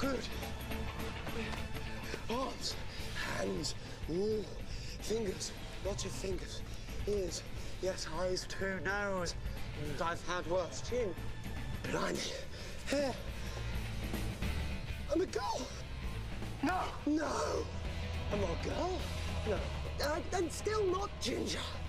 Good. Arms, hands, ooh, fingers, lots of fingers, ears, yes, eyes too, nose, and I've had worse, chin, blimey, hair. I'm a girl. No. No. I'm not a girl. No. I'm still not Ginger.